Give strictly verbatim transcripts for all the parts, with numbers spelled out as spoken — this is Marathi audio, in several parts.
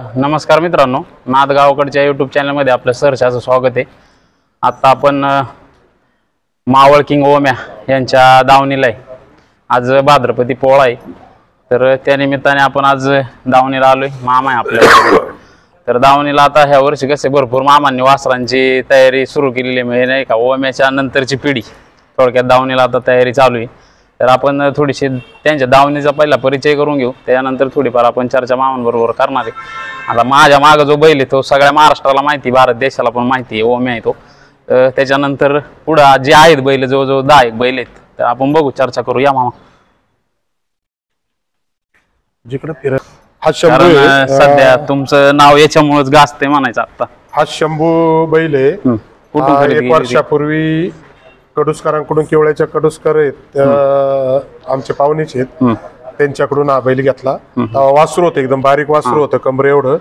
नमस्कार मित्रांनो, नादगावकडच्या यूट्यूब चॅनलमध्ये आपलं सहर्षाचं स्वागत आहे। आता आपण मावळ किंग ओम्या यांच्या दावणीला आहे। आज भाद्रपदी पोळा आहे, तर त्या निमित्ताने आपण आज दावणीला आलोय। मामा आहे आपल्याला, तर दावणीला आता ह्या वर्षी कसे भरपूर मामांनी वासरांची तयारी सुरू केलेली आहे, नाही का। ओम्याच्या नंतरची पिढी थोडक्यात दावणीला आता तयारी चालू आहे। तर आपण थोडीशी त्यांच्या दावणीचा पहिला परिचय करून घेऊ, त्यानंतर थोडीफार आपण चर्चा मामांबरोबर करणार आहे। आता माझ्या मागे जो बैल आहे तो सगळ्या महाराष्ट्राला माहिती, भारत देशाला पण माहिती आहे, ओम्या आहे तो। त्याच्यानंतर पुढे जे आहेत बैल, जवळजवळ दहा एक बैल आहेत, तर आपण बघू, चर्चा करू। या मामा, जिकडे फिर हा शंभू सध्या तुमचं नाव याच्यामुळेच गाजते म्हणायचं। आता हा शंभू बैल आहे, कुठून एक वर्षापूर्वी कडुसकरांकडून, केवळ्याच्या कडुसकर आहेत आमचे पाहुणेच आहेत, त्यांच्याकडून हा बैल घेतला। वासरू होतं, एकदम बारीक वासरू होतं, कमरे एवढं।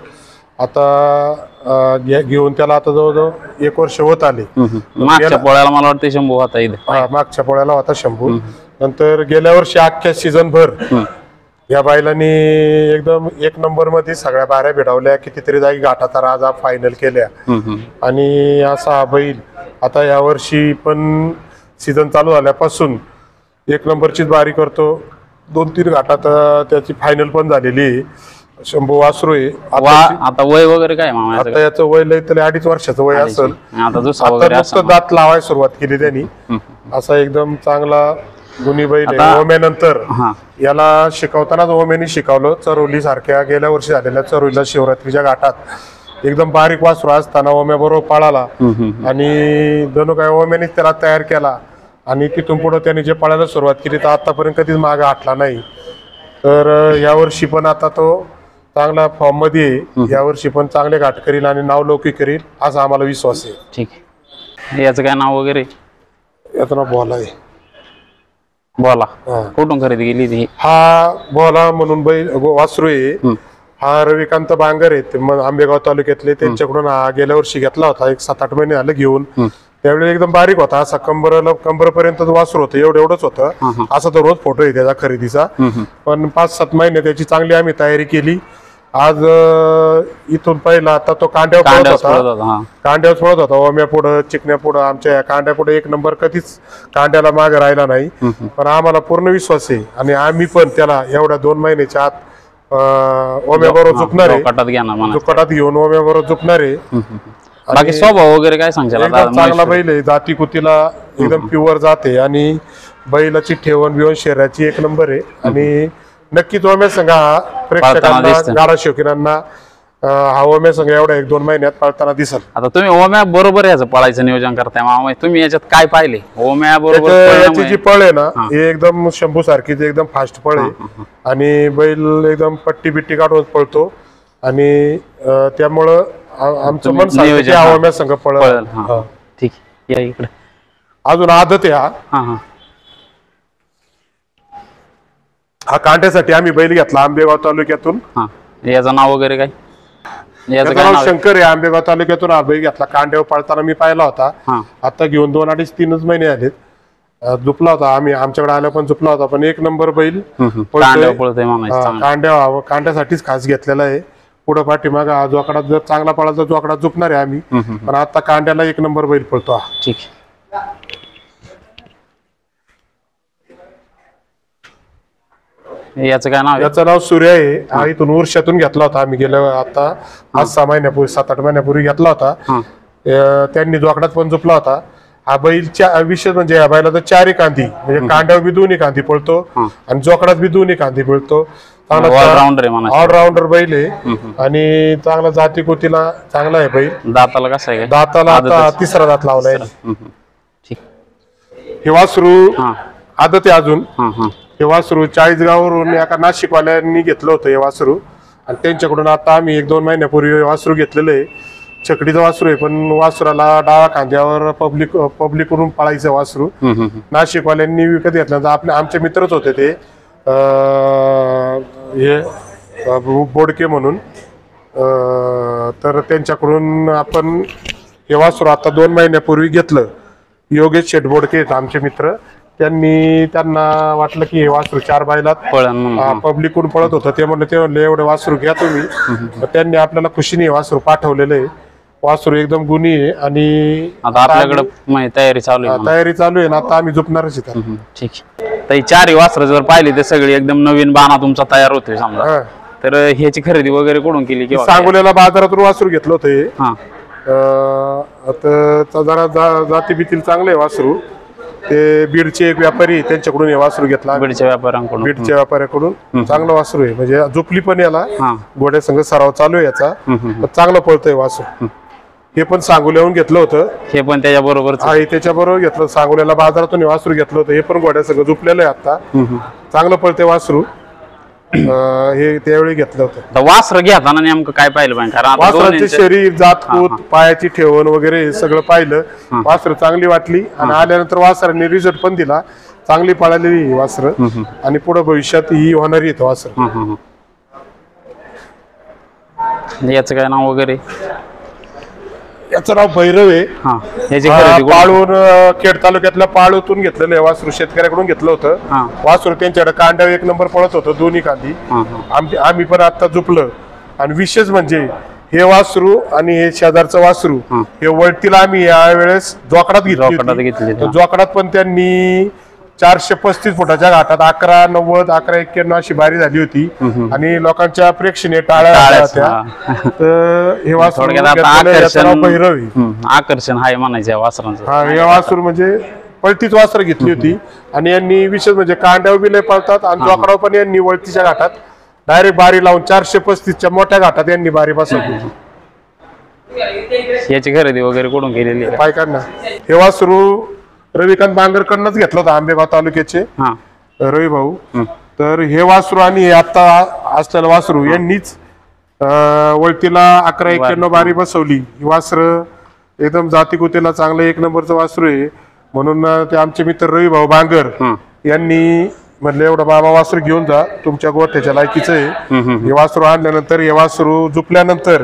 आता घेऊन त्याला आता जवळजवळ एक वर्ष होत आले। मागच्या पोळ्याला मला वाटतं शंभू होता इथे, मागच्या पोळ्याला होता शंभू। नंतर गेल्या वर्षी अख्ख्या सीझन भर या बैलांनी एकदम एक नंबर मध्ये सगळ्या बाऱ्या भिडवल्या, कितीतरी जागी घाटाचा राजा फायनल केल्या। आणि असा हा बैल आता या वर्षी पण सीझन चालू झाल्यापासून एक नंबरचीच बारी करतो। दोन तीन घाटात त्याची फायनल पण झालेली। शंभू वासरू आहे। आता वय वगैरे काय मामा? आता याचं वय लय तरी अडीच वर्षाचं वय असेल। आता नुसतं दात लावायला सुरुवात केली त्यांनी। असा एकदम चांगला गुणी बैल आहे। ओम्यानंतर याला शिकवतानाच ओम्यानी शिकवलं। चरोली सारख्या गेल्या वर्षी झालेल्या चरोलीला शिवरात्रीच्या घाटात एकदम बारीक वासरू असताना ओम्या बरोबर पळाला, आणि जणू काय ओम्याने त्याला तयार केला, आणि तिथून पुढे त्याने जे पळायला सुरुवात केली तर आतापर्यंत कधीच मागे हटला नाही। तर यावर्षी पण आता तो चांगला फॉर्म मध्ये आहे, यावर्षी पण चांगले घाट करील आणि नावलौकिक करील असा आम्हाला विश्वास आहे। ठीक आहे, याचं काय नाव वगैरे? याचं नाव बोला आहे। बोला कुठून खरेदी केली ती? हा बोला म्हणून बैल वासरू आहे। हा रविकांत बांगर आहेत, आंबेगाव तालुक्यातले, त्यांच्याकडून हा गेल्या वर्षी घेतला होता। एक सात आठ महिने झाले घेऊन। त्यावेळी एकदम बारीक होता, असा कंबरला कंबरपर्यंत वासरू होतं, एवढं एवढंच होतं। असा तो रोज फोटो आहे त्याचा खरेदीचा। पण पाच सात महिने त्याची चांगली आम्ही तयारी केली। आज इथून पहिला आता तो कांड्यावर पळत होता, कांड्यावर पळत होता ओम्या पुढं, चिकण्या पुढं। आमच्या कांड्या पुढे एक नंबर कधीच कांड्याला मागे राहिला नाही, पण आम्हाला पूर्ण विश्वास आहे। आणि आम्ही पण त्याला एवढ्या दोन महिन्याच्या आत ओम्या बरोबर झुकणार आहे, जुकटात घेऊन ओम्या बरोबर झुकणार आहे। बाकी स्वभाव वगैरे काय सांगशाल? चांगला बैल आहे, जाती कुतीला एकदम प्युअर जाते, आणि बैलाची ठेवण बिवण शरीराची एक नंबर आहे। आणि नक्कीच ओम्या संघ हा प्रेक्षकांना, गाडा शौकीनांना हा ओम्या संघ एवढ्या एक दोन महिन्यात पळताना दिसल। आता तुम्ही ओम्या बरोबर याचं पळायचं नियोजन करताय मामा, तुम्ही याच्यात काय पाहिले? ओम्या बरोबर याची जी पळ आहे ना, हे एकदम शंभू सारखीच एकदम फास्ट पळ आहे, आणि बैल एकदम पट्टी बिट्टी काढून पळतो, आणि त्यामुळं आमचं मन सांगतं की ओम्या संघ पळल। ठीक आहे, या इकडे। अजून आदत आहे हा। हा कांट्यासाठी आम्ही बैल घेतला आंबेगाव तालुक्यातून। याचं नाव वगैरे काय? याचं नाव शंकर आहे, आंबेगाव तालुक्यातून हा बैल घेतला। कांड्यावर पळताना मी पाहिला होता, आता घेऊन दोन अडीच तीनच महिने आलेत। झुपला होता, आम्ही आमच्याकडे आल्या पण झुपला होता, पण एक नंबर बैल कांड्या कांड्यासाठीच खास घेतलेला आहे। पुढे पाठीमाग हा जोकडा जर चांगला पळाचा जोकडा झुपणार आहे आम्ही, पण आता कांड्याला एक नंबर बैल पळतो हा। ठीक, याचं काय नाव? याचं नाव सूर्य आहे। हा इथून वर्षातून घेतला होता आम्ही, गेल्या आता पाच सहा महिन्यापूर्वी, सात आठ महिन्यापूर्वी घेतला होता। त्यांनी जोकडात पण झुपला होता हा बैल। विशेष म्हणजे या बैला तर चारही कांदी, म्हणजे कांड्यावर बी दोन्ही कांदी पळतो, आणि जोकडात बी दोन्ही कांदी पळतो। ऑलराऊंडर बैल आहे, आणि चांगला जाती कुतीला चांगला आहे बैल। दाताला कसं आहे? दाताला आता तिसरा दात लावलाय। हे वासरू आदत आहे अजून। हे वासरू चाळीसगाववरून एका नाशिकवाल्यांनी घेतलं होतं हे वासरू, आणि त्यांच्याकडून आता आम्ही एक दोन महिन्यापूर्वी वासरू घेतलेलं आहे। छकडीचं वासरू आहे, पण वासराला डावा खांद्यावर पब्लिक पब्लिक करून पळायचं वासरू। नाशिकवाल्यांनी विकत घेतलं तर आपले आमचे मित्रच होते ते, हे बोडके म्हणून, तर त्यांच्याकडून आपण हे वासरू आता दोन महिन्यापूर्वी घेतलं। योगेश शेठ बोडके आहेत आमचे मित्र, त्यांनी त्यांना वाटलं की हे वासरू चार बायलात पळण पब्लिकून पळत होतं, ते म्हणले ते म्हणले एवढे वासरू घ्या तुम्ही. तर त्यांनी आपल्याला खुशीने हे वासरू पाठवलेलं आहे. वासरू एकदम गुणी आहे आणि आता आपल्याकडे तयारी चालू आहे. तयारी चालू आहे ना, आता आम्ही झोपणारच इथं. ठीक आहे. तर ही चारही वासरं जर पाहिली तर सगळी एकदम नवीन बाणा तुमचा तयार होतोय समजा. तर ह्याची खरेदी वगैरे कुठून केली किंवा सांगोल्याला बाजारातून वासरू घेतलं होतं हे. हा आता जरा जाती बितील चांगले वासरू. ते बीडचे एक व्यापारी त्यांच्याकडून हे वासरू घेतला. बीडच्या व्यापाऱ्यांकडून बीडच्या व्यापाऱ्याकडून चांगलं वासरू आहे, म्हणजे झोपली पण याला घोड्या संघ सराव चालू आहे याचा. चांगलं पळतंय वासरू. हे पण सांगोल्याहून घेतलं होतं. हे पण त्याच्या बरोबर हा त्याच्या बरोबर घेतलं. सांगोल्याला बाजारातून वासरू घेतलं होतं. हे पण घोड्या संघ झोपलेलं आहे आता. चांगलं पळतंय वासरू. हे त्यावेळी घेतलं होतं. वासर घेताना नेमकं काय पाहिलं पाहिजे? कारण वासराचे शरीर, जातकूत, पायाची ठेवण वगैरे हे सगळं पाहिलं. वासर चांगली वाटली आणि आल्यानंतर वासरांनी रिझल्ट पण दिला. चांगली पळालेली वासर आणि पुढे भविष्यात ही होणारी येतं वासर. याचं काय नाव वगैरे? याचं नाव भैरव आहे. पाळून खेड तालुक्यातल्या पाळूतून घेतलेलं आहे वासरू. शेतकऱ्याकडून घेतलं होतं वासरू. त्यांच्याकडे कांड्या एक नंबर पळत होतं दोन्ही कांदी. आमची आम्ही पण आता झोपलं. आणि विशेष म्हणजे हे वासरू आणि हे शेजारचं वासरू हे वळतीला आम्ही यावेळेस जोकडात घेतली. जोकडात पण त्यांनी चारशे पस्तीस फुटाच्या घाटात अकरा नव्वद अकरा एक्क्याण्णव अशी बारी झाली होती आणि लोकांच्या प्रेक्षणीय टाळ्या होत्या. तर हे वासरू आकर्षण आहे म्हणायचं वासरांचं. हा हे वासरू म्हणजे पळतीच वासर घेतली होती आणि यांनी विशेष म्हणजे कांड्यावर बी लय पळतात आणि जोकडाव पण यांनी वळतीच्या घाटात डायरेक्ट बारी लावून चारशे पस्तीसच्या मोठ्या घाटात यांनी बारी बसवली. याची खरेदी वगैरे कुठून केलेली आहे? पायकांना हे वासरू रविकांत बांगरकडनंच घेतलं होतं, आंबेगाव तालुक्याचे रवी भाऊ. तर हे वासरू आणि हे आता असलेलं वासरू यांनीच वळतीला अकरा एक्क्याण्णव बारी बसवली. ही वासर एकदम जातीकुतीला चांगलं एक नंबरचं वासरू आहे. म्हणून ते आमचे मित्र रवी भाऊ बांगर यांनी म्हणले एवढं बाबा वासरू घेऊन जा, तुमच्या गोठ्याच्या लायकीचं आहे. हे वासरू आणल्यानंतर हे वासरू झुपल्यानंतर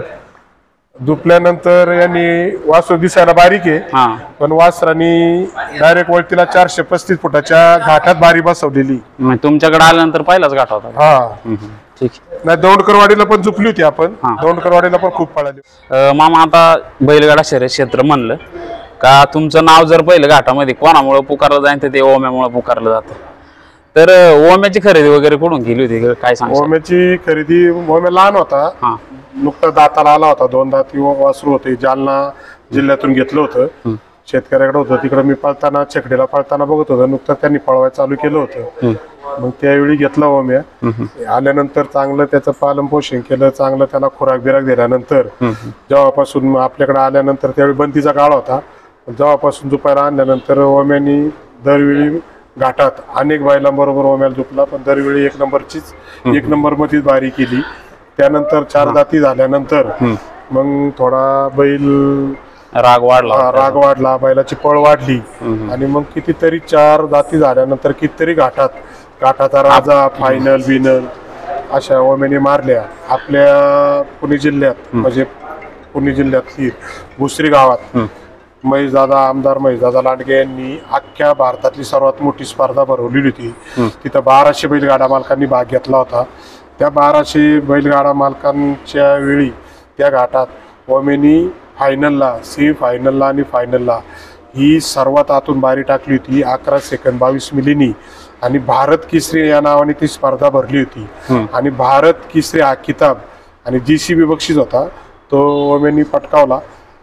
झुपल्यानंतर यांनी वासरू दिसायला बारीक आहे पण वासरांनी डायरेक्ट वळतीला चारशे पस्तीस फुटाच्या घाटात बारी बसवलेली. तुमच्याकडे आल्यानंतर पहिलाच घाट होता? हा ठीक. नाही दौंडकरवाडीला पण झुपली होती आपण. दौंडकरवाडीला पण खूप पळाली. मामा आता बैलगाडा शर्यत क्षेत्र म्हणलं का तुमचं नाव जर पहिलं घाटामध्ये कोणामुळे पुकारलं जाईल तर ते ओम्यामुळे पुकारलं जातं. तर ओम्याची खरेदी वगैरे कुठून केली होती काय सांग? ओम्याची खरेदी ओम्या लहान होता, नुकता दाताला आला होता. दोन दात वासरू होते. जालना जिल्ह्यातून घेतलं होतं. शेतकऱ्याकडे होतं. तिकडे मी पळताना छकडीला पळताना बघत होतो. नुकतं त्यांनी पळवायला चालू केलं होतं. मग त्यावेळी घेतला ओम्या. आल्यानंतर चांगलं त्याचं पालन पोषण केलं. चांगलं त्याला खुराक बिराक दिल्यानंतर जेव्हापासून आपल्याकडे आल्यानंतर त्यावेळी बंदीचा काळ होता. जेव्हापासून झुपायला आणल्यानंतर ओम्यानी दरवेळी घाटात अनेक बैलांबरोबर ओम्याला झुपला पण दरवेळी एक नंबरचीच एक नंबर मध्येच बारी केली. त्यानंतर चार दाती झाल्यानंतर मग थोडा बैल राग वाढला राग वाढला बैलाची पळ वाढली आणि मग कितीतरी चार दाती झाल्यानंतर कितीतरी घाटात घाटाचा राजा फायनल बिनल अशा ओम्याने मारल्या. आपल्या पुणे जिल्ह्यात म्हणजे पुणे जिल्ह्यातली भुसरी गावात महेशदादा आमदार महेशदादा लांडगे यांनी अख्ख्या भारतातली सर्वात मोठी स्पर्धा भरवलेली होती. तिथं बाराशे बैलगाडा मालकांनी भाग घेतला होता. त्या बाराशे बैलगाडा मालकांच्या वेळी त्या घाटात ओम्यानी फायनलला सेमी फायनलला आणि फायनलला ही सर्वात आतून बारी टाकली होती. अकरा सेकंद बावीस मिलीनी आणि भारत केसरी या नावाने ती स्पर्धा भरली होती. आणि भारत केसरी हा किताब आणि जी सी बी बक्षीस होता तो ओम्यानी पटकावला.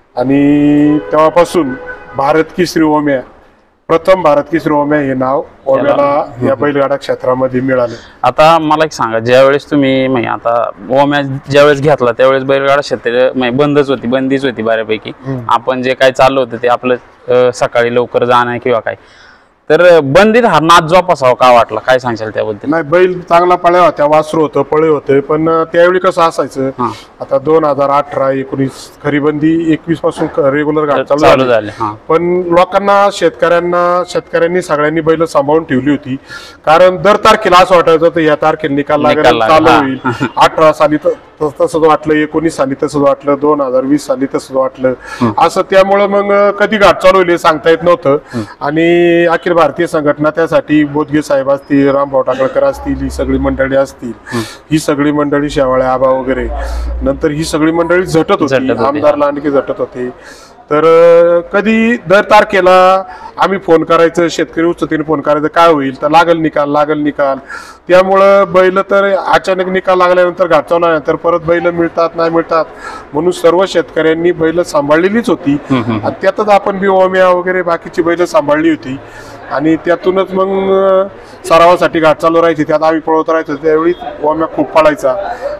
आणि तेव्हापासून भारत केसरी ओम्या प्रथम भारत केसरी ओम्या हे नाव ओम्याला या बैलगाडा क्षेत्रामध्ये मिळाले. आता मला एक सांगा, ज्यावेळेस तुम्ही म्हणजे आता ओम्या ज्यावेळेस घेतला त्यावेळेस बैलगाडा क्षेत्र म्हणजे बंदच होती बंदीच होती बऱ्यापैकी. आपण जे काय चाललं होतं ते आपलं सकाळी लवकर जाणं किंवा काय, तर बंदीत हा नाद जोपासावा का वाटला, काय सांगशाल त्याबद्दल? नाही बैल चांगला पळ्या होत्या, वासरू होतं, पळे होते, पण त्यावेळी कसं असायचं आता दोन हजार अठरा एकोणीस खरी बंदी एकवीस पासून रेग्युलर घाट चालू झाले. पण लोकांना शेतकऱ्यांना शेतकऱ्यांनी सगळ्यांनी बैल सांभाळून ठेवली होती. कारण दर तारखेला असं वाटायचं तर या तारखेला निकाल लागेल चालू होईल. अठरा साली तसंच वाटलं, एकोणीस साली तसंच वाटलं, दोन हजार वीस साली तसंच वाटलं असं. त्यामुळे मग कधी घाट चालू होईल सांगता येत नव्हतं. आणि अखिल भारतीय संघटना त्यासाठी बोदगे साहेब असतील, रामभाऊ टाकळकर असतील, ही सगळी मंडळी असतील, ही सगळी मंडळी शेवाळे आबा वगैरे, नंतर ही सगळी मंडळी झटत होती, आमदार लांडगे झटत होते. तर कधी दर तारखेला आम्ही फोन करायचं, शेतकरी उचतीने फोन करायचं, काय होईल तर लागल निकाल लागल निकाल. त्यामुळं बैल तर अचानक निकाल लागल्यानंतर घाट चालल्यानंतर परत बैल मिळतात नाही मिळतात म्हणून सर्व शेतकऱ्यांनी बैल सांभाळलेलीच होती. आणि त्यातच आपण बी ओम्या वगैरे बाकीची बैल सांभाळली होती आणि त्यातूनच मग सरावासाठी घाट चालू राहायची. त्यात आम्ही पळवत राहायचो. त्यावेळी ओम्या खूप पळायचा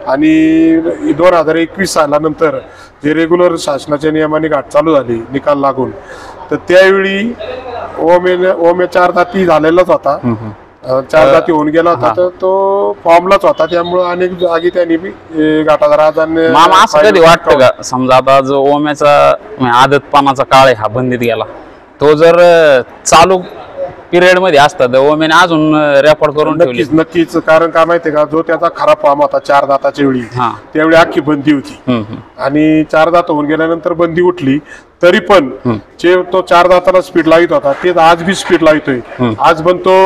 आणि दोन हजार एकवीस सालानंतर जे रेग्युलर शासनाच्या नियमाने घाट चालू झाले निकाल लागून, तर त्यावेळी ओमे ओम्या चार दाती झालेलाच होता, चार दाती होऊन गेला होता, तर तो फॉर्मलाच होता. त्यामुळे अनेक जागी त्यांनी बी घाटाचा राजाने. मामा असं कधी वाटतं का, समजा आता जो ओम्याचा आदतपणाचा काळ आहे हा बंदीत गेला, तो जर चालू पिरियड मध्ये असतात ओम्याने अजून रेकॉर्ड करून ठेवली? नक्कीच नक्कीच. कारण काय माहितीये का, जो त्याचा खराब फॉर्म होता चार दाताच्या वेळी, त्यावेळी अख्खी बंदी होती आणि चार दात होऊन गेल्यानंतर बंदी उठली, तरी पण जे तो चार दाताला स्पीड लावित होता तेच आज बी स्पीड लावितोय. आज पण तो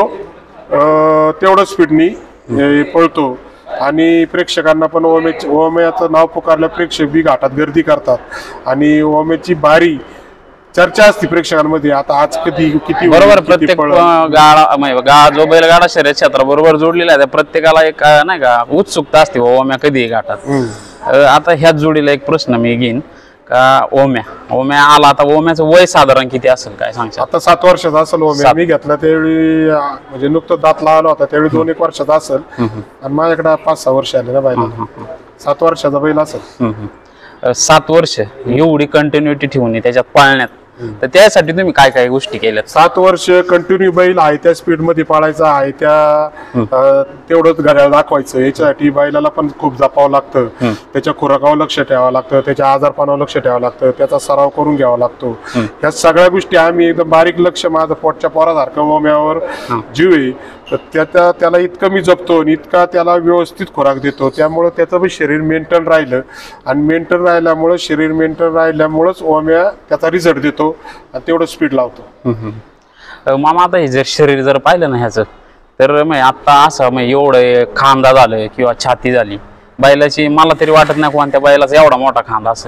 तेवढं स्पीडनी पळतो आणि प्रेक्षकांना पण ओमे ओम्याचं नाव पुकारलं, प्रेक्षक बी घाटात गर्दी करतात आणि ओम्याची बारी चर्चा असते प्रेक्षकांमध्ये. आता आज कधी किती बरोबर, प्रत्येक गाडा गा जो बैलगाडा शर्यत क्षेत्रा बरोबर जोडलेला आहे त्या प्रत्येकाला एक नाही का उत्सुकता असते ओम्या कधी घाटात. आता ह्याच जोडीला एक प्रश्न मी घेईन का, ओम्या ओम्या आला आता, ओम्याचं वय साधारण किती असेल काय सांगता? आता सात वर्षाचा असेल ओम्या. मी घेतला त्यावेळी म्हणजे नुकतं दात लावला होता त्यावेळी दोन एक वर्षाचा असेल आणि माझ्याकडे पाच सहा वर्ष आले ना बैला. सात वर्षाचा बैल असेल. सात वर्ष एवढी कंटिन्युटी ठेवून त्याच्यात पाळण्यात, तर त्यासाठी तुम्ही काय काय गोष्टी केल्यात? सात वर्ष कंटिन्यू बैल आहे त्या स्पीड मध्ये पाळायचा आहे, त्या तेवढंच घड्याळ दाखवायचं. याच्यासाठी बैलाला पण खूप जपावं लागतं, त्याच्या खुराकावर लक्ष ठेवावं लागतं, त्याच्या आजारपणावर लक्ष ठेवावं लागतं, त्याचा सराव करून घ्यावा लागतो. ह्या सगळ्या गोष्टी आम्ही एकदम बारीक लक्ष, माझं पोटच्या पोरासारखं ओम्यावर जीव आहे, तर त्याच्या त्याला इतकं मी जपतो आणि इतका त्याला व्यवस्थित खुराक देतो. त्यामुळं त्याचं पण शरीर मेंटेन राहिलं आणि मेंटेन राहिल्यामुळं शरीर मेंटेन राहिल्यामुळंच ओम्या त्याचा रिझल्ट देतो आणि तेवढं स्पीड लावतो. मामा आता हे जर शरीर जर पाहिलं ना ह्याचं, तर मग आता असं मग एवढं खांदा झालं किंवा छाती झाली बैलाची, मला तरी वाटत नाही कोणत्या बैलाचा एवढा मोठा खांदा असेल.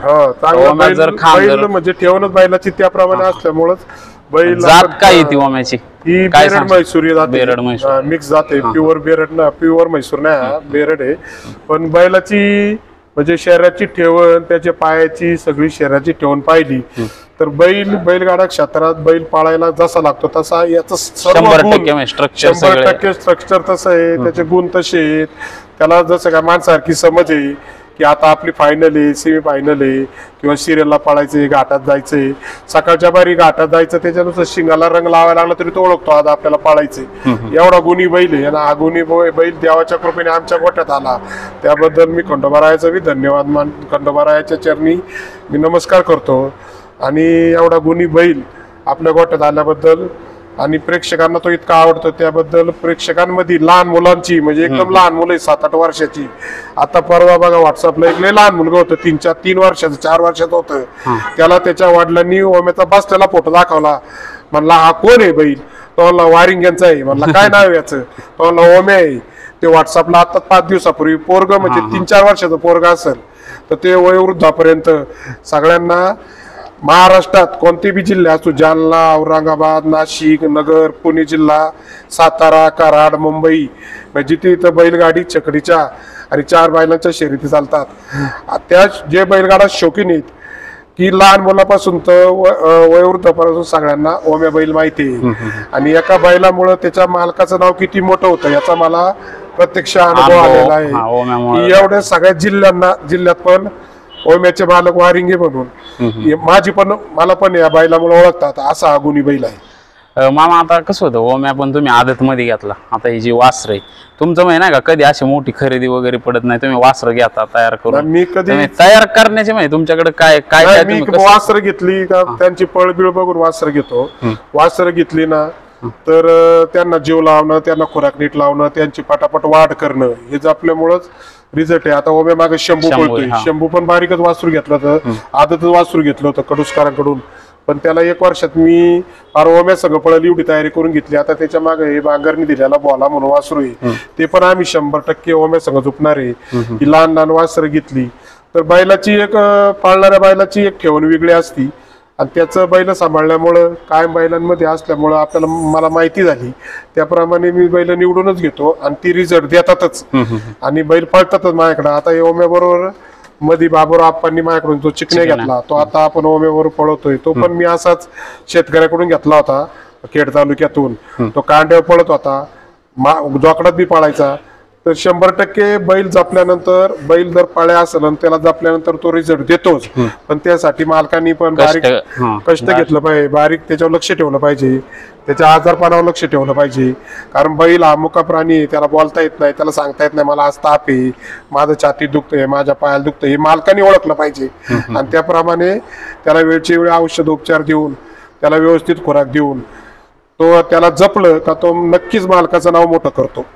जर खांदा म्हणजे ठेवूनच बैलाची त्याप्रमाणे असल्यामुळेच बैल जात काय येते ओम्याची? ही बेरड म्हैसूर जाते, मिक्स जाते. प्युअर बेरड ना, प्युअर म्हैसूर नाही, बेरड आहे. पण बैलाची म्हणजे शरीराची ठेवण, त्याच्या पायाची सगळी शरीराची ठेवण पाहिली तर बैल बैलगाडा क्षेत्रात बैल पाळायला जसा लागतो तसा याचं शंभर टक्के स्ट्रक्चर शंभर टक्के स्ट्रक्चर तसं आहे, त्याचे गुण तसे आहेत. त्याला जसं काय माणसारखी समज आहे की आता आपली फायनल आहे, सेमी फायनल आहे किंवा सिरियलला पळायचंय, घाटात जायचंय, सकाळच्या बारी घाटात जायचं, त्याच्यानुसार शिंगाला रंग लावायला लागला तरी तो ओळखतो आज आपल्याला पळायचंय. एवढा गुणी बैल आहे आणि हा गुणी बैल देवाच्या कृपेने आमच्या गोठ्यात आला. त्याबद्दल मी खंडोबारायाचा बी धन्यवाद मान खंडोबारायाच्या चरणी मी नमस्कार करतो. आणि एवढा गुणी बैल आपल्या गोठ्यात आल्याबद्दल आणि प्रेक्षकांना तो इतका आवडतो त्याबद्दल प्रेक्षकांमध्ये लहान मुलांची म्हणजे एकदम लहान मुलं सात आठ वर्षाची. आता परवा बघा व्हॉट्सअपला एक लय लहान मुलगा होतं, तीन चार तीन वर्षाचं चार वर्षाचं होतं. त्याला त्याच्या वडिलांनी ओम्याचा बसलेला फोटो दाखवला. म्हणला हा कोण आहे बैल? तो म्हणला वारिंग यांचा आहे. म्हणला काय नाव याचं? तो म्हणला ओम्या आहे. ते व्हॉट्सअपला आता पाच दिवसापूर्वी पोरग म्हणजे तीन चार वर्षाचं पोरग असेल तर ते वयोवृद्धापर्यंत सगळ्यांना महाराष्ट्रात कोणते बी जिल्हे असो, जालना, औरंगाबाद, नाशिक, नगर, पुणे जिल्हा, सातारा, कराड, मुंबई, जिथे इथं बैलगाडी छकडीच्या आणि चार बैलांच्या शर्यती चालतात. त्या जे बैलगाडा शौकीन आहेत की लहान मुलापासून तर वयोवृद्धापासून सगळ्यांना ओम्या बैल माहिती आहे. आणि एका बैलामुळे त्याच्या मालकाचं नाव किती मोठं होतं याचा मला प्रत्यक्ष अनुभव आलेला आहे. एवढ्या सगळ्या जिल्ह्यांना जिल्ह्यात पण ओम्याचे मालक वारिंगे म्हणून माझी पण मला पण या बैलामुळे ओळखतात. असा हा गुणी बैल आहे. मामा आता कसं होतं ओम्या पण तुम्ही आदत मध्ये घेतला, आता ही जी वासर आहे तुमचं माहिती नाही का कधी अशी मोठी खरेदी वगैरे पडत नाही, तुम्ही वासर घेता तयार करून? मी कधी तयार करण्याचे माहिती तुमच्याकडे काय काय काय मी वासर घेतली का त्यांची पळबिळ बघून वासर घेतो. वासर घेतली ना तर त्यांना जीव लावणं, त्यांना खुराक नीट लावणं, त्यांची पटापट वाढ करणं हेच आपल्यामुळंच रिझल्ट आहे. आता ओम्या मागे शंभू पळतोय, शंभू पण बारीकच वासरू घेतलं होतं, आदतच वासरू घेतलं होतं कडुसकारांकडून. पण त्याला एक वर्षात मी फार ओम्या सगळं पळली एवढी तयारी करून घेतली. आता त्याच्या मागे हे बांगरनी दिलेला बोला म्हणून वासरू आहे ते पण आम्ही शंभर टक्के ओम्या संघ झुपणार आहे. ही लहान लहान वासरं घेतली तर बैलाची एक पाळणाऱ्या बैलाची एक ठेवण वेगळी असती आणि त्याचं बैल सांभाळल्यामुळं कायम बैलांमध्ये असल्यामुळं आपल्याला मला माहिती झाली त्याप्रमाणे मी बैल निवडूनच घेतो आणि ती रिझल्ट देतातच आणि बैल पळतातच माझ्याकडे. आता हे ओम्या बरोबर मध्ये बाबूराव आप्पांनी माझ्याकडून जो चिकणे घेतला तो आता आपण ओम्यावर पळवतोय. तो पण मी असाच शेतकऱ्याकडून घेतला होता खेड तालुक्यातून. तो कांड्यावर पळत होता जोकडात बी पळायचा. तर शंभर टक्के बैल जपल्यानंतर बैल जर पाळ्या असेल आणि त्याला जपल्यानंतर तो रिझल्ट देतोच. पण त्यासाठी मालकांनी पण बारीक कष्ट घेतलं पाहिजे, बारीक त्याच्यावर लक्ष ठेवलं पाहिजे, त्याच्या आजारपणावर लक्ष ठेवलं पाहिजे. कारण बैल हा मुका प्राणी आहे, त्याला बोलता येत नाही, त्याला सांगता येत नाही मला आज ताप आहे, माझं छातीत दुखतंय, माझ्या पायाला दुखतंय, हे मालकांनी ओळखलं पाहिजे. आणि त्याप्रमाणे त्याला वेळची वेळ औषध उपचार देऊन त्याला व्यवस्थित खुराक देऊन तो त्याला जपलं का तो नक्कीच मालकाचं नाव मोठं करतो.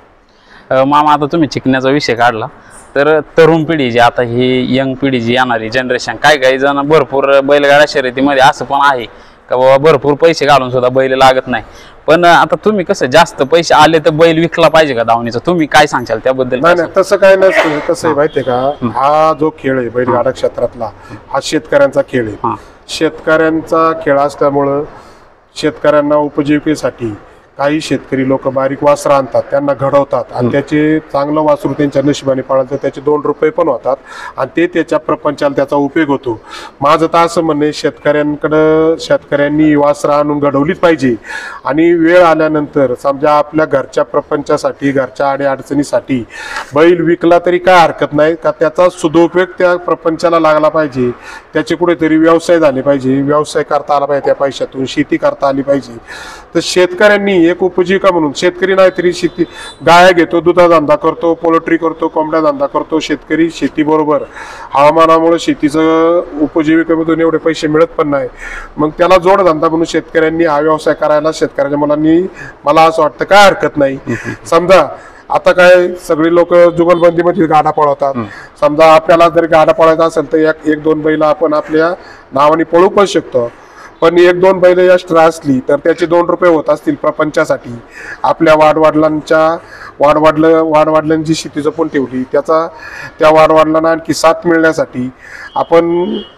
मामा आता तुम्ही चिकण्याचा विषय काढला तर तरुण पिढी जी आता ही यंग पिढी जी येणारी जनरेशन काय काही जण भरपूर बैलगाडा शर्यतीमध्ये असं पण आहे का बाबा भरपूर पैसे घालून सुद्धा बैल लागत नाही. पण आता तुम्ही कसं जास्त पैसे आले तर बैल विकला पाहिजे का दावणीचा, तुम्ही काय सांगशाल त्याबद्दल? नाही नाही तसं काय नसतं. कसं आहे माहितीये का, हा जो खेळ आहे बैलगाडा क्षेत्रातला हा शेतकऱ्यांचा खेळ आहे. शेतकऱ्यांचा खेळ असल्यामुळं शेतकऱ्यांना उपजीविकेसाठी काही शेतकरी लोक बारीक वासरं आणतात, त्यांना घडवतात आणि त्याचे चांगलं वासरू त्यांच्या नशिबाने पाळलं तर त्याचे दोन रुपये पण होतात आणि ते त्याच्या प्रपंचाला त्याचा उपयोग होतो. माझं तर असं म्हणणे शेतकऱ्यांकडं शेतकऱ्यांनी वासरं आणून घडवलीच पाहिजे आणि वेळ आल्यानंतर समजा आपल्या घरच्या प्रपंचासाठी घरच्या अडीअडचणीसाठी बैल विकला तरी काय हरकत नाही का, त्याचा सदुपयोग त्या प्रपंचाला लागला पाहिजे, त्याचे कुठेतरी व्यवसाय झाले पाहिजे, व्यवसाय करता आला पाहिजे, त्या पैशातून शेती करता आली पाहिजे. तर शेतकऱ्यांनी एक उपजीविका म्हणून शेतकरी नाही तरी शेती गाया घेतो, दुधा धंदा करतो, पोल्ट्री करतो, कोंबड्या धंदा करतो. शेतकरी शेती बरोबर हवामानामुळे शेतीचं उपजीविकेमधून एवढे पैसे मिळत पण नाही, मग त्याला जोडधंदा म्हणून शेतकऱ्यांनी हा व्यवसाय करायला शेतकऱ्याच्या मुलांनी मला असं वाटतं काय हरकत नाही. समजा आता काय सगळी लोक जुगलबंदीमध्ये गाडा पळवतात, समजा आपल्याला जर गाडा पळवायचा असेल तर एक एक दोन बैल आपण आपल्या नावाने पळवू पण शकतो. पण एक दोन बैल एक्स्ट्रा असली तर त्याचे दोन रुपये होत असतील प्रपंचासाठी, आपल्या वाडवडिलांच्या वाडवडल वाडवडिलांची शेती जपून ठेवली त्याचा त्या वाडवडिलांना आणखी साथ मिळण्यासाठी आपण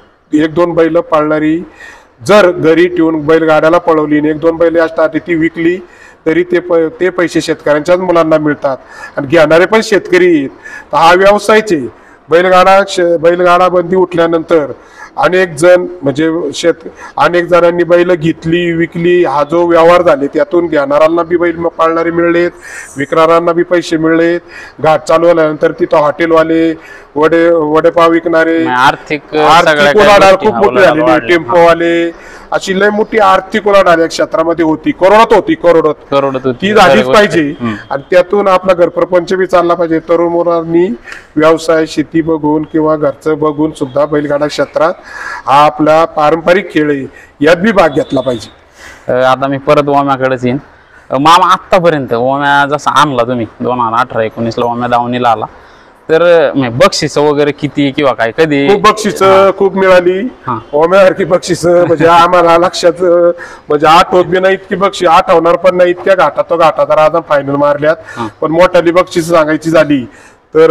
एक दोन बैल पाळणारी जर घरी ठेवून बैलगाड्याला पळवली आणि एक दोन बैल एक्स्ट्रा ती विकली तरी ते प ते पैसे शेतकऱ्यांच्याच मुलांना मिळतात आणि घेणारे पण शेतकरी आहेत. तर हा व्यवसायच आहे. बैलगाडा बैलगाडा बंदी उठल्यानंतर अनेक जण म्हणजे शेत अनेक जणांनी बैल घेतली विकली, हा जो व्यवहार झाले त्यातून घेणाऱ्यांना बी बैल पाळणारे मिळलेत, विकणाऱ्यांना बी पैसे मिळलेत. घाट चालू झाल्यानंतर तिथं हॉटेलवाले वडे वडेपाव विकणारे आर्थिक आर्थिक उलाढाल खूप मोठी झालेली, टेम्पोवाले अशी लय मोठी आर्थिक उलाढाल या क्षेत्रामध्ये होती, करोडात होती करोडात करोडात ती झालीच पाहिजे आणि त्यातून आपला घरप्रपंच बी चालला पाहिजे. तरुण मुलांनी व्यवसाय शेती बघून किंवा घरचं बघून सुद्धा बैलगाडा क्षेत्रात हा आपला पारंपरिक खेळ आहे यात बी भाग घेतला पाहिजे. आता मी परत ओम्याकडेच येईन. मामा आतापर्यंत ओम्या जसा आणला तुम्ही दोन हजार अठरा एकोणीस ला ओम्या दावणीला आला तर बक्षीस वगैरे किती किंवा काय कधी? खूप बक्षीस खूप मिळाली ओम्यासारखी बक्षीस म्हणजे आम्हाला लक्षात म्हणजे आठवत बी नाही इतकी बक्षीस, आठवणार पण नाही इतक्या घाटात तो घाटात राजा फायनल मारल्यात. पण मोठ्याली बक्षीस सांगायची झाली तर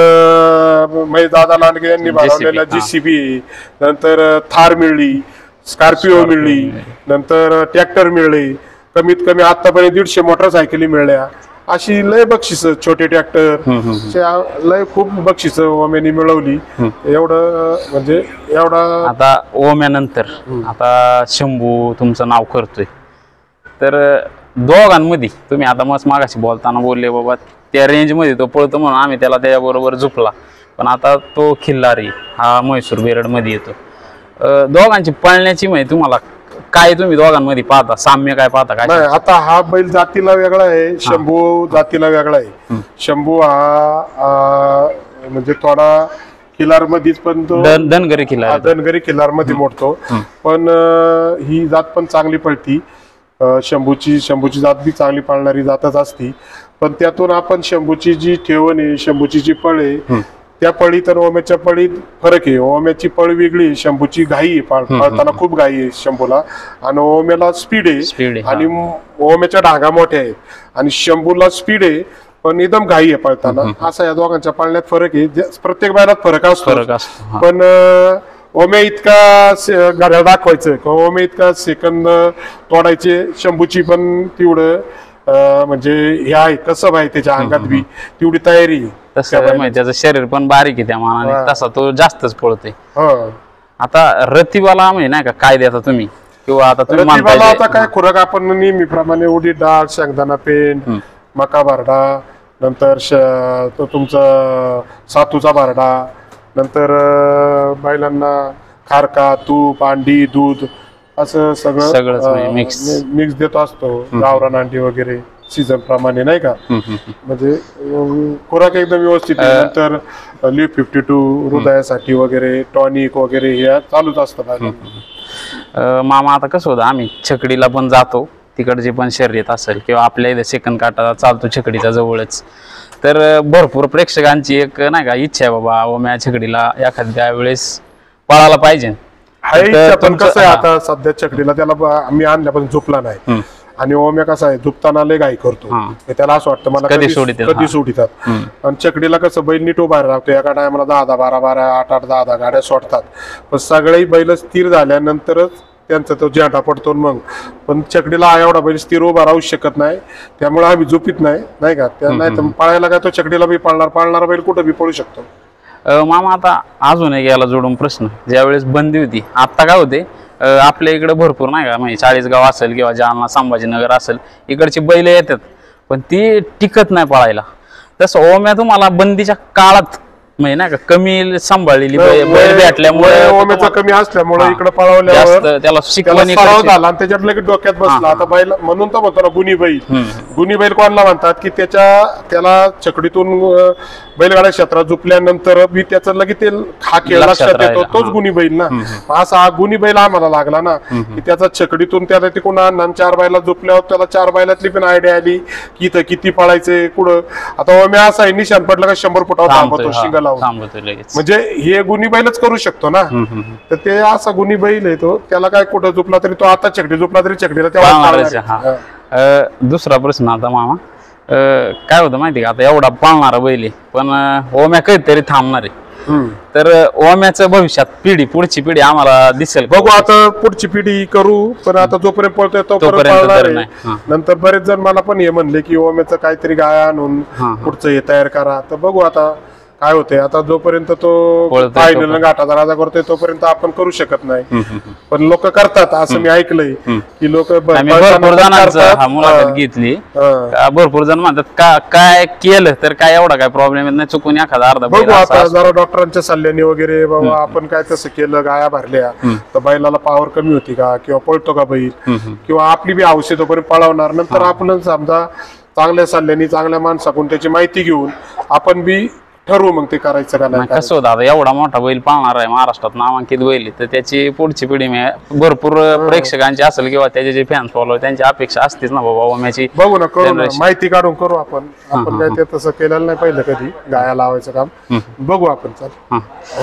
महेश दादा लांडगे यांनी बनवलेला जीसीबी, नंतर थार मिळली, स्कॉर्पिओ मिळली, नंतर ट्रॅक्टर मिळले, कमीत कमी आतापर्यंत दीडशे मोटरसायकली मिळल्या. अशी लय बक्षीस छोटे ट्रॅक्टर लय खूप बक्षीस ओम्यानी मिळवली. एवढं म्हणजे एवढा आता ओम्यानंतर आता शंभू तुमचं नाव करतोय तर दोघांमध्ये तुम्ही आता मस्त मागाशी बोलताना बोलले बाबा त्या रेंज मध्ये तो पळतो म्हणून आम्ही त्याला त्याच्याबरोबर झुपला, पण आता तो खिल्लारी हा म्हैसूर बेरड मध्ये येतो. दोघांची पळण्याची माहिती तुम्हाला काय, तुम्ही दोघांमध्ये पाहता साम्य काय पाहता काय? नाही आता हा बैल जातीला वेगळा आहे, शंभू जातीला वेगळा आहे. शंभू हा म्हणजे थोडा खिलार मध्येच पण तो धनगरी खिलार धनगरी खिलार मध्ये मोडतो, पण ही जात पण चांगली पळती. शंभूची शंभूची जात बी चांगली पाळणारी जातच असती. पण त्यातून आपण शंभूची जी ठेवण आहे शंभूची जी पळ आहे त्या पळीत आणि ओम्याच्या पळीत फरक आहे. ओम्याची पळ वेगळी आहे, शंभूची घाई आहे, पाळ- पळताना खूप घाई आहे शंभूला, आणि ओम्याला स्पीड Speed आहे आहे, आणि ओम्याच्या डागा मोठ्या आहेत आणि शंभूला स्पीड आहे पण एकदम घाई आहे पळताना. असा या दोघांच्या पाळण्यात फरक आहे. जे- प्रत्येक बैलात फरक असतो, फरक असतो, हा. पण अं, ओम्या इतका से- गाड्या दाखवायचं किंवा ओम्या इतका सेकंद तोडायचे, शंभूची पण तेवढं अं, म्हणजे हे आहे कसं आहे त्याच्या अंगात बी तेवढी तयारी आहे. तसं म्हणजे त्याचं शरीर पण बारीक आहे त्या मानाने, हा. तसा तो जास्तच पळतोय. हा. आता रतिबाला म्हणजे नाही का काय देता तुम्ही, किंवा आता तुम्ही रतिबाला मानताय आता काय खुराक आपण नेहमीप्रमाणे उडीद डाळ, शेंगदाणा पेंड, मका बारडा, नंतर श- तो तुमचा सातूचा बारडा, नंतर अं, बैलांना खारका, तूप, अंडी, दूध असं सगळंच सगळं म्हणजे mix. मिक्स देत असतो. गावरान अंडी वगैरे सीझन प्रमाणे नाही का, हम्म, हम्म, हम्म. म्हणजे अं, खुराक एकदम व्यवस्थित आहे. नंतर लिव्ह फिफ्टी टू हृदयासाठी वगैरे टॉनिक वगैरे हे चालूच असतं बैलांना. अं, मामा आता कसं होतं, आम्ही छकडीला पण जातो, तिकडची पण शर्यत असेल किंवा आपल्या इथे सेकंद काटा चालतो छकडीच्या जवळच, तर अं, भरपूर प्रेक्षकांची एक नाही का इच्छा आहे बाबा ओम्या छकडीला एखाद्या वेळेस पळायला पाहिजे. हाय तर इच्छा, पण तुमचं- कसं आहे हा. आता सध्या चकडीला त्याला ब- आम्ही आणल्यापासून झोपला नाही, हम्म. आणि ओम्या कसा आहे झोपताना लय घाई करतो. हा. तर त्याला असं वाटतं मला कधी कधी सोडितात, कधी हा. सोडितात. हम्म. आणि चकडीला कसं बैल नीट उभा राहतो, एका टायमाला दहा दहा बारा बारा आठ आठ दहा दहा गाड्या सोडतात, पण सगळेही बैल स्थिर झाल्यानंतरच त्यांचा तो झेंडा पडतो. मग पण चकडीला एवढा बैल स्थिर उभा राहू शकत नाही, त्यामुळे आम्ही झोपीत नाही नाही का. त्या नाही तर पळायला काय तो चकडीला बी पळणार, पळणारा बैल कुठं बी पळू शकतो. अं, मामा आता अजून एक याला जोडून प्रश्न, ज्यावेळेस बंदी होती, आता काय होते, अं, आपल्या इकडे भरपूर नाही का म्हणजे चाळीसगाव असेल किंवा जालना संभाजीनगर असेल, इकडची बैल येतात पण ती टिकत नाही पळायला. तसं ओम्या तुम्हाला बंदीच्या काळात म्हणजे नाही का कमी सांभाळलेली बैल बैल भेटल्यामुळे वय ओम्याचं कमी असल्यामुळे हा. इकडे पळवल्यावर जास्त त्याला त्याला शिकवणी सराव करायची. झाला आणि त्याच्यात लगेच डोक्यात बसला. आता बैल म्हणून तर म्हणतो ना गुणी बैल. गुणी बैल कोणाला म्हणतात की त्याच्या त्याला छकडीतून अं, बैलगाड्या क्षेत्रात झुपल्यानंतर बी त्याचं लगेच ते हा खेळ लक्षात लक्षात येतो, राहिला. तोच हा. गुणी बैल ना. असा हा गुणी बैल आम्हाला लागला ना, की त्याचा छकडीतून त्याला तिकडून आणला आणि चार बैला झुपल्यावर त्याला चार बैलातली पण आयडिया आली की इथं किती पळायचंय कुठं. आता ओम्या असा आहे, निशाण पडलं का शंभर फुटावर थांबतोय, थांबतो हा, शिंग लावून. थांबतोय लगेच. म्हणजे हे गुणी बैलच करू शकतो ना. तर ते असा गुणी बैल आहे तो, त्याला काय कुठं झोपला तरी तो आता छकडी झोपला तरी छकडीला तेव्हा पाळणारच चालणार आहे, आहे. हा. अं, दुसरा प्रश्न आता मामा, अं, काय होतं माहिती का, आता एवढा पाळणारा बैल आहे पण अं, ओम्या कधीतरी थांबणार आहे. हम्म. तर अं, ओम्याचं भविष्यात पिढी पुढची पिढी आम्हाला दिसेल का? बघू आता पुढची पिढी करू, पण आता जोपर्यंत पळतोय तोपर्यंत तोपर्यंत पळणार तर नाही. आहे. हा. नंतर बरेच जण मला पण हे म्हणले की ओम्याचं काहीतरी गाय आणून हा. पुढचं हे तयार करा. तर बघू आता काय होते. आता जोपर्यंत तो पळतोय फायनल तोपर्यंत. गाठाचा राजा करतोय तोपर्यंत आपण करू शकत नाही. हम्म, हम्म, हम्म. पण लोक करतात असं मी ऐकलंय की लोक आम्ही भरपूर जणांचं हा मुलाखत घेतली, का भरपूर जण म्हणतात का काय केलं तर काय एवढा काय प्रॉब्लेम येत नाही, चुकून एखादा अर्धा बैल बघू असा आता असतो. जरा डॉक्टरांच्या सल्ल्याने वगैरे बाबा आपण काय तसं केलं, गाया भरल्या तर बैलाला पावर कमी होती का किंवा पळतो का बैल, किंवा आपली बी औषध पर्यंत पळवणार. नंतर आपण समजा चांगल्या सल्ल्याने चांगल्या माणसाकडून त्याची माहिती घेऊन आपण बी ठरवू मग ते करायचं का नाही नाही, कसं होतं आता एवढा मोठा बैल पाळणार आहे, महाराष्ट्रात नामांकित बैल आहे, तर त्याची पुढची पिढी म्हणजे भरपूर प्रेक्षकांची असेल किंवा त्याचे जे फॅन्स फॉलोअर त्यांची अपेक्षा असतेच ना बाबा ओम्याची. बघू ना, करू ना, generation. माहिती काढून करू आपण. आपण काय ते तसं केलेलं नाही पहिलं कधी गाया लावायचं काम. बघू आपण. चाल हा.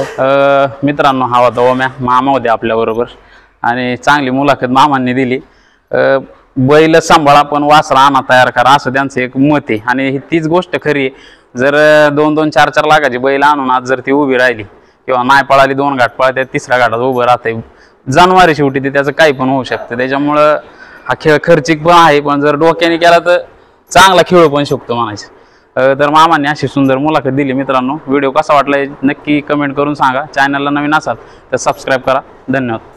अं, मित्रांनो, हा होता ओम्या, मामा होते आपल्या बरोबर आणि चांगली मुलाखत मामांनी दिली. अं, बैल सांभाळा पण वासरा आणा तयार करा असं त्यांचं एक मत आहे आणि ही तीच गोष्ट खरी आहे. जर दोन दोन चार चार लाखाची बैल आणून आज जर ती उभी राहिली किंवा नाही पळाली, दोन घाट पळते, तिसऱ्या घाटात उभं राहते, जानवारी शेवटी ते त्याचं काही पण होऊ शकतं. त्याच्यामुळं हा खेळ खर्चिक पण आहे, पण जर डोक्याने केला तर चांगला खेळ पण शकतो म्हणायचं. अं, तर मामांनी अशी सुंदर मुलाखत दिली. मित्रांनो, व्हिडिओ कसा वाटला नक्की कमेंट करून सांगा. चॅनलला नवीन असाल तर सबस्क्राईब करा. धन्यवाद.